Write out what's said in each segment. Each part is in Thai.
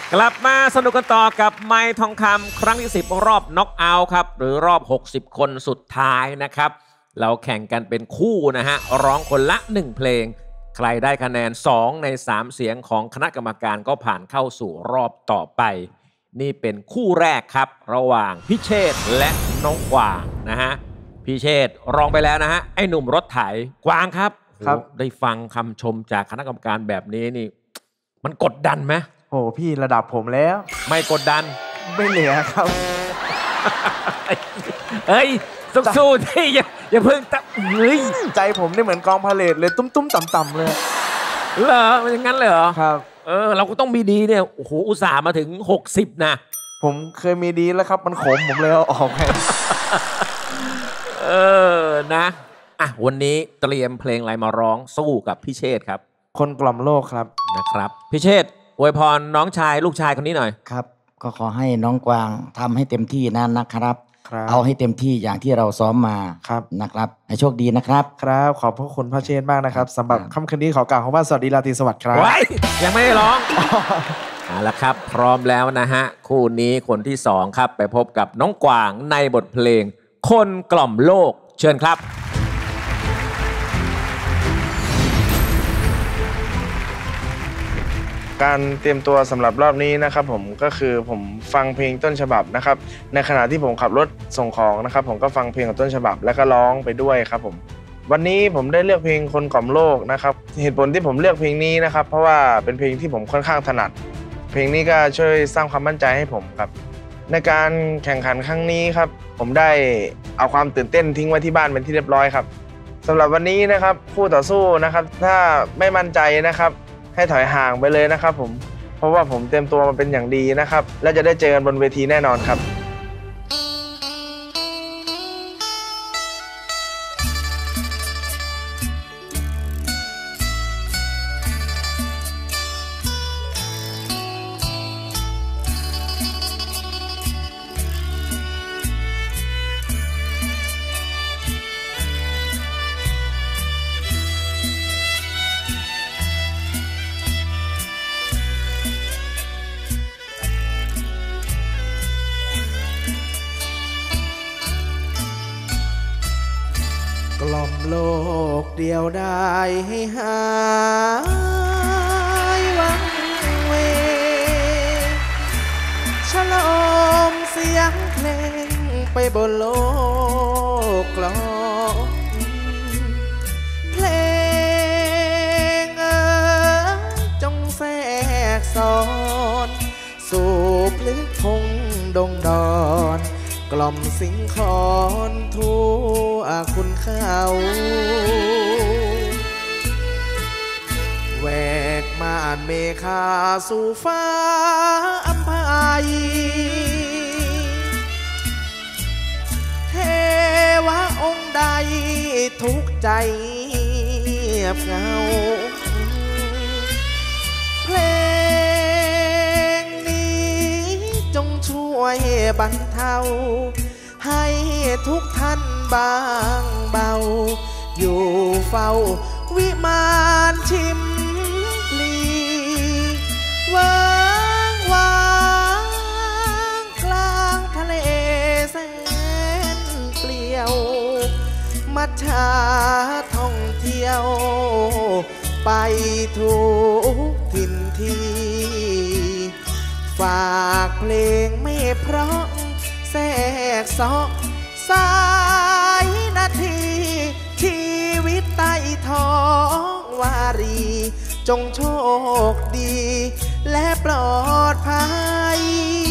กลับมาสนุกกันต่อกับไมค์ทองคำครั้งที่10รอบน็อกเอาท์ครับหรือรอบ60คนสุดท้ายนะครับเราแข่งกันเป็นคู่นะฮะร้องคนละ1เพลงใครได้คะแนน2ใน3เสียงของคณะกรรมการก็ผ่านเข้าสู่รอบต่อไปนี่เป็นคู่แรกครับระหว่างพิเชษฐ์และน้องกวางนะฮะพิเชษฐ์ร้องไปแล้วนะฮะไอ้หนุ่มรถไถกวางครับได้ฟังคำชมจากคณะกรรมการแบบนี้นี่มันกดดันไหมโอ้พี่ระดับผมแล้วไม่กดดันไม่เหลือครับเฮ้ยสู้ๆที่อย่าเพิ่งเฮ้ยใจผมนี่เหมือนกองพาเลทเลยตุ้มๆต่ำๆเลยเหรอมันอย่างนั้นเลยเหรอครับเราก็ต้องมีดีเนี่ยโอ้โหอุตส่าห์มาถึง60นะผมเคยมีดีแล้วครับมันขมผมเลยเอาออกไงนะอ่ะวันนี้เตรียมเพลงอะไรมาร้องสู้กับพี่เชษฐ์ครับคนกล่อมโลกครับนะครับพี่เชษฐ์อวยพรน้องชายลูกชายคนนี้หน่อยครับก็ขอให้น้องกวางทำให้เต็มที่นะครับเอาให้เต็มที่อย่างที่เราซ้อมมานะครับให้โชคดีนะครับครับขอบพระคุณพระเชษฐ์มากนะครับสำหรับค่ำคืนนี้ขอกล่าวคำว่าสวัสดีราตรีสวัสดิ์ครับไว้ยังไม่ได้ร้องเอาละครับพร้อมแล้วนะฮะคู่นี้คนที่2ครับไปพบกับน้องกวางในบทเพลงคนกล่อมโลกเชิญครับการเตรียมตัวสำหรับรอบนี้นะครับผมก็คือผมฟังเพลงต้นฉบับนะครับในขณะที่ผมขับรถส่งของนะครับผมก็ฟังเพลงของต้นฉบับแล้วก็ร้องไปด้วยครับผมวันนี้ผมได้เลือกเพลงคนกล่อมโลกนะครับเหตุผลที่ผมเลือกเพลงนี้นะครับเพราะว่าเป็นเพลงที่ผมค่อนข้างถนัดเพลงนี้ก็ช่วยสร้างความมั่นใจให้ผมครับในการแข่งขันครั้งนี้ครับผมได้เอาความตื่นเต้นทิ้งไว้ที่บ้านเป็นที่เรียบร้อยครับสำหรับวันนี้นะครับคู่ต่อสู้นะครับถ้าไม่มั่นใจนะครับให้ถอยห่างไปเลยนะครับผมเพราะว่าผมเตรียมตัวมาเป็นอย่างดีนะครับและจะได้เจอกันบนเวทีแน่นอนครับกล่อมโลกเดียวได้ให้หายวังเวฉลองเสียงเพลงไปบนโลกกลองเพลงจงแทรกซ้อนสู่พลึกพงดงดอนกล่อมสิงคอนทั่วคุณเขาแวกม่านเมฆาสู่ฟ้าอัมพายเทวะองค์ใดทุกใจเงียบเหงาเพลงนี้จงช่วยบรรเทาให้ทุกท่านบางเบาอยู่เฝ้าวิมานชิมพลีว้างว้างกลางทะเลแสนเปลี่ยวมัจฉาท่องเที่ยวไปทุกถิ่นที่ฝากเพลงไม่เพราะแทรกซ้อสายนาทีชีวิตใต้ท้องวารีจงโชคดีและปลอดภัย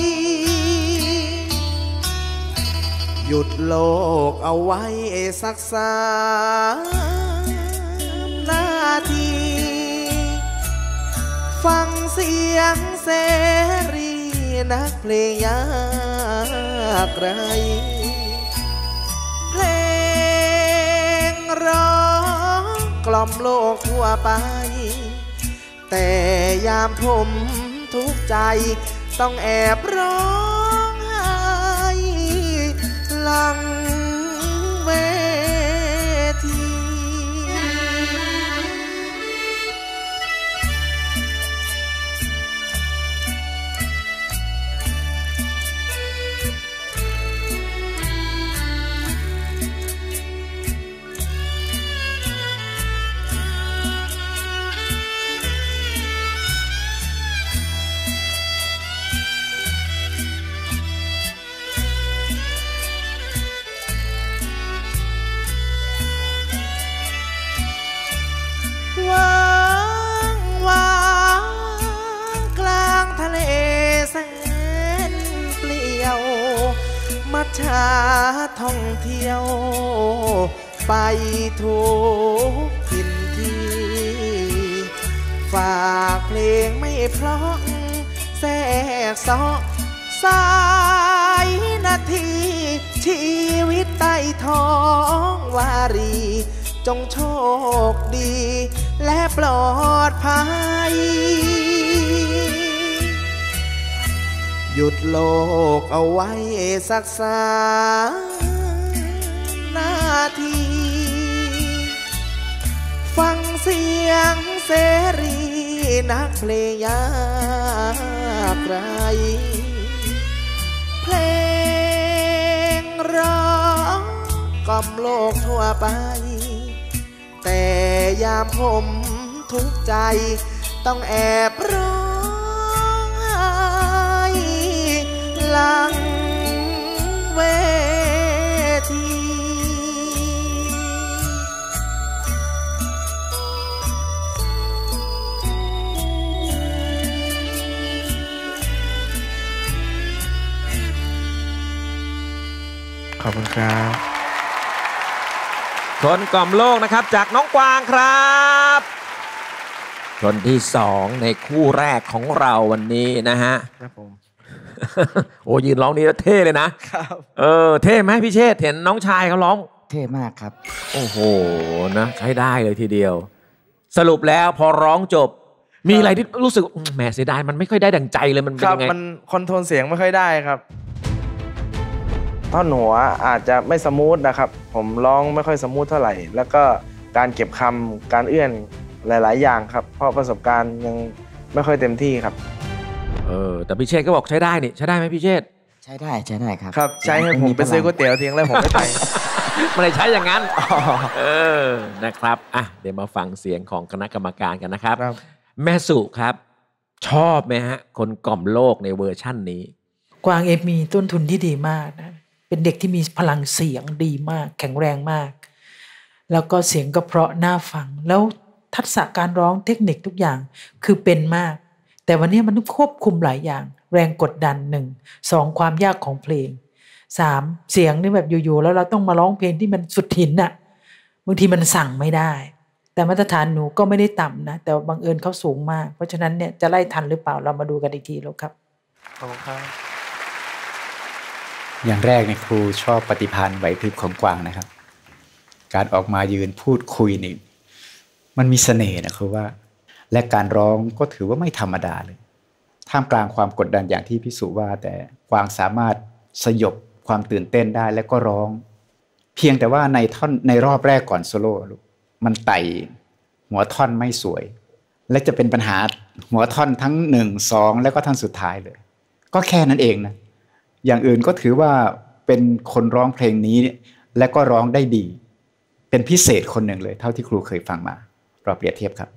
หยุดโลกเอาไว้สัก3 นาทีฟังเสียงเสรีนักเพลงยากไรเพลงร้องกล่อมโลกทั่วไปแต่ยามผมทุกข์ใจต้องแอบร้องไห้หลังเวทีมัจฉาท่องเที่ยวไปทุกถิ่นที่ฝากเพลงไม่เพราะแทรกซ้อสายนาทีชีวิตใต้ท้องวารีจงโชคดีและปลอดภัยหยุดโลกเอาไว้สัก3 นาทีฟังเสียงเสรีนักเพลงยากไกลเพลงร้องกล่อมโลกทั่วไปแต่ยามผมทุกข์ใจต้องแอบร้องไห้หลังเวทีขอบคุณครับคนกล่อมโลกนะครับจากน้องกวางครับคนที่2ในคู่แรกของเราวันนี้นะฮะครับผมโอ้ยืนร้องนี้แล้วเท่เลยนะครับเท่ไหมพี่เชษฐ์เห็นน้องชายเขาร้องเท่มากครับโอ้โหนะใช้ได้เลยทีเดียวสรุปแล้วพอร้องจบมีอะไรที่รู้สึกแหมเสียดายมันไม่ค่อยได้ดั่งใจเลยมันเป็นยังไงมันคอนโทรลเสียงไม่ค่อยได้ครับท่อนหัวอาจจะไม่สมูทนะครับผมร้องไม่ค่อยสมูทเท่าไหร่แล้วก็การเก็บคำการเอื้อนหลายๆอย่างครับเพราะประสบการณ์ยังไม่ค่อยเต็มที่ครับแต่พี่เชษก็บอกใช้ได้นี่ใช้ได้ไหมพี่เชษใช้ได้ครับครับใช้ให้ผมไปซื้อก๋วยเตี๋ยวเทียงแล้วผมไม่ไปไม่ได้ใช้อย่างนั้นนะครับอ่ะเดี๋ยวมาฟังเสียงของคณะกรรมการกันนะครับแม่สุครับชอบไหมฮะคนกล่อมโลกในเวอร์ชั่นนี้กวางมีต้นทุนที่ดีมากนะเป็นเด็กที่มีพลังเสียงดีมากแข็งแรงมากแล้วก็เสียงก็เพราะน่าฟังแล้วทักษะการร้องเทคนิคทุกอย่างคือเป็นมากแต่วันนี้มันต้องควบคุมหลายอย่างแรงกดดัน1 2ความยากของเพลง3เสียงนี่แบบอยู่ๆแล้วเราต้องมาร้องเพลงที่มันสุดหินน่ะบางทีมันสั่งไม่ได้แต่มาตรฐานหนูก็ไม่ได้ต่ำนะแต่บังเอิญเขาสูงมากเพราะฉะนั้นเนี่ยจะไล่ทันหรือเปล่าเรามาดูกันอีกทีแล้วครับขอบคุณครับอย่างแรกเนี่ยครูชอบปฏิภาณไหวพริบของกวางนะครับการออกมายืนพูดคุยนี่มันมีเสน่ห์นะครูว่าและการร้องก็ถือว่าไม่ธรรมดาเลยท่ามกลางความกดดันอย่างที่พี่สุว่าแต่กวางสามารถสยบความตื่นเต้นได้และก็ร้องเพียงแต่ว่าในรอบแรกก่อนโซโล่มันไต่หัวท่อนไม่สวยและจะเป็นปัญหาหัวท่อนทั้ง1 2แล้วก็ท่อนสุดท้ายเลยก็แค่นั้นเองนะอย่างอื่นก็ถือว่าเป็นคนร้องเพลงนี้และก็ร้องได้ดีเป็นพิเศษคนหนึ่งเลยเท่าที่ครูเคยฟังมาเราเปรียบเทียบครับ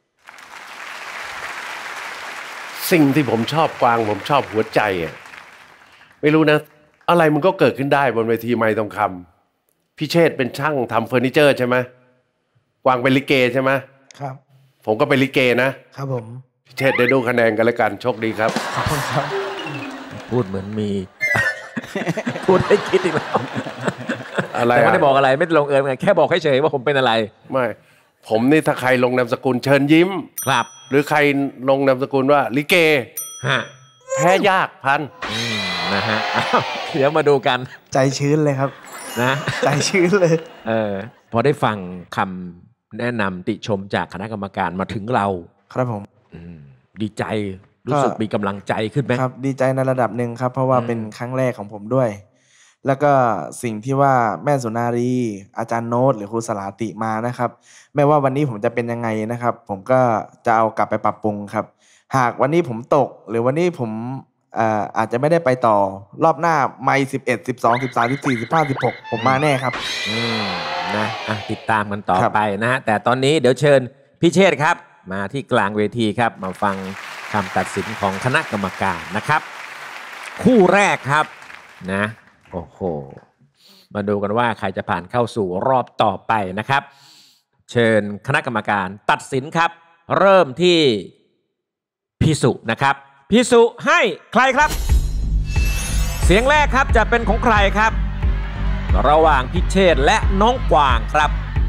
สิ่งที่ผมชอบกวางผมชอบหัวใจไม่รู้นะอะไรมันก็เกิดขึ้นได้บนเวทีไม้ทองคำพี่เชษเป็นช่างทำเฟอร์นิเจอร์ใช่ไหมกวางเป็นลิเกใช่ไหมครับผมก็เป็นลิเกนะครับผมพี่เชษได้ดูคะแนนกันแล้วกันโชคดีครับขอบคุณครับพูดเหมือนมีพูดให้คิดอีกแล้วอะไรแต่ไม่ได้บอกอะไรไม่ได้ลงเอยไงแค่บอกเฉยๆว่าผมเป็นอะไรไม่ผมนี่ถ้าใครลงนามสกุลเชิญยิ้มครับหรือใครลงนามสกุลว่าลิเกแพ้ยากพันนะฮะเดี๋ยวมาดูกันใจชื้นเลยครับนะใจชื้นเลยพอได้ฟังคำแนะนำติชมจากคณะกรรมการมาถึงเราครับผมดีใจรู้สึกมีกำลังใจขึ้นไหมครับดีใจในระดับหนึ่งครับเพราะว่าเป็นครั้งแรกของผมด้วยแล้วก็สิ่งที่ว่าแม่สุนารีอาจารย์โน้ตหรือครูสลาติมานะครับไม่ว่าวันนี้ผมจะเป็นยังไงนะครับผมก็จะเอากลับไปปรับปรุงครับหากวันนี้ผมตกหรือวันนี้ผมอาจจะไม่ได้ไปต่อรอบหน้าไมค์11 12 13 14 15 16ผมมาแน่ครับนะติดตามกันต่อไปนะฮะแต่ตอนนี้เดี๋ยวเชิญพี่เชษฐ์ครับมาที่กลางเวทีครับมาฟังคำตัดสินของคณะกรรมการนะครับคู่แรกครับนะโอ้โหมาดูกันว่าใครจะผ่านเข้าสู่รอบต่อไปนะครับเชิญคณะกรรมการตัดสินครับเริ่มที่พี่สุนะครับพี่สุให้ใครครับเสียงแรกครับจะเป็นของใครครับ ระหว่างพิเชษและน้องกวางครับ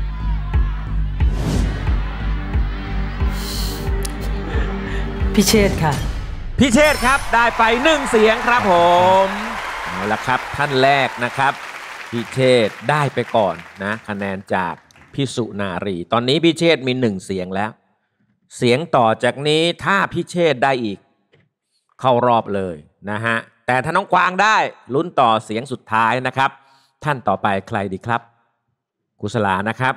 พิเชษค่ะพิเชษครับได้ไป1เสียงครับผมเอาละครับท่านแรกนะครับพิเชษได้ไปก่อนนะคะแนนจากพี่สุนารีตอนนี้พิเชษมี1เสียงแล้วเสียงต่อจากนี้ถ้าพิเชษได้อีกเข้ารอบเลยนะฮะแต่ถ้าน้องกวางได้ลุ้นต่อเสียงสุดท้ายนะครับท่านต่อไปใครดีครับกุศลานะครับ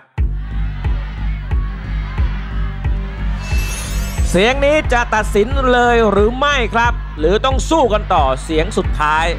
เสียงนี้จะตัดสินเลยหรือไม่ครับหรือต้องสู้กันต่อเสียงสุดท้าย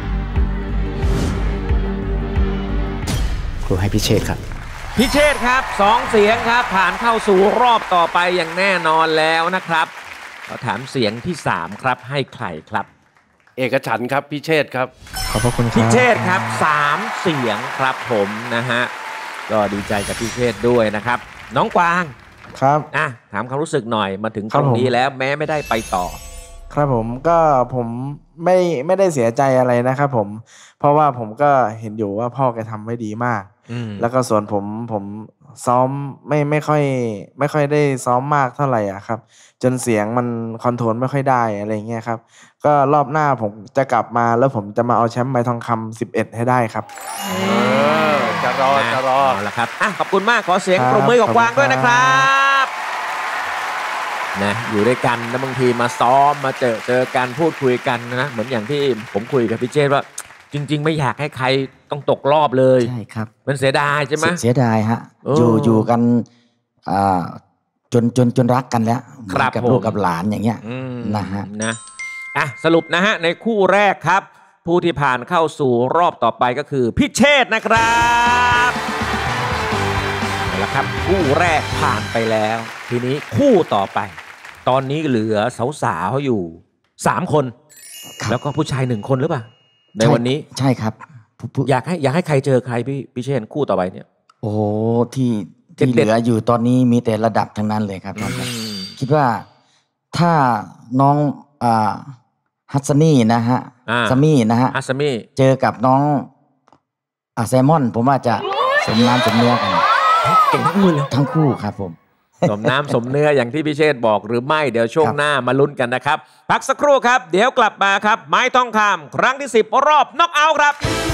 ครูให้พิเชษครับพิเชษครับ2เสียงครับผ่านเข้าสู่รอบต่อไปอย่างแน่นอนแล้วนะครับเราถามเสียงที่3ครับให้ใครครับเอกฉันท์ครับพิเชษครับขอบพระคุณครับพิเชษครับ3เสียงครับผมนะฮะก็ดีใจกับพิเชษด้วยนะครับน้องกวางครับถามความรู้สึกหน่อยมาถึงตรงนี้แล้วแม้ไม่ได้ไปต่อครับผมไม่ได้เสียใจอะไรนะครับผมเพราะว่าผมก็เห็นอยู่ว่าพ่อแกทำไว้ดีมากแล้วก็ส่วนผมซ้อมไม่ค่อยได้ซ้อมมากเท่าไหร่อ่ะครับจนเสียงมันคอนโทรลไม่ค่อยได้อะไรเงี้ยครับก็รอบหน้าผมจะกลับมาแล้วผมจะมาเอาแชมป์ไม้ทองคำ11ให้ได้ครับจะรอแล้วครับขอบคุณมากขอเสียงปรบมือกับกวางด้วยนะครับนะอยู่ด้วยกันแล้วบางทีมาซ้อมมาเจอกันพูดคุยกันนะเหมือนอย่างที่ผมคุยกับพี่เจษว่าจริงๆไม่อยากให้ใครต้องตกรอบเลยใช่ครับมันเสียดายใช่ไหมเสียดายฮะอยู่กันจนรักกันแล้วกับลูกกับหลานอย่างเงี้ยนะฮะสรุปนะฮะในคู่แรกครับผู้ที่ผ่านเข้าสู่รอบต่อไปก็คือพิเชษนะครับเอาละครับคู่แรกผ่านไปแล้วทีนี้คู่ต่อไปตอนนี้เหลือสาวๆอยู่3คนแล้วก็ผู้ชาย1คนหรือเปล่าในวันนี้ใช่ครับอยากให้ใครเจอใครพี่เชษคู่ต่อไปเนี่ยโอ้ที่เหลืออยู่ตอนนี้มีแต่ระดับทั้งนั้นเลยครับคิดว่าถ้าน้องฮัสนี่นะฮะซัมมี่นะฮะเจอกับน้องแซมมอนผมว่าจะสมน้ำสมเนื้อกันเก่งทั้งคู่เลยทั้งคู่ครับผมสมน้ำสมเนื้ออย่างที่พี่เชษบอกหรือไม่เดี๋ยวช่วงหน้ามาลุ้นกันนะครับพักสักครู่ครับเดี๋ยวกลับมาครับไม้ทองคำครั้งที่10รอบน็อกเอาท์ครับ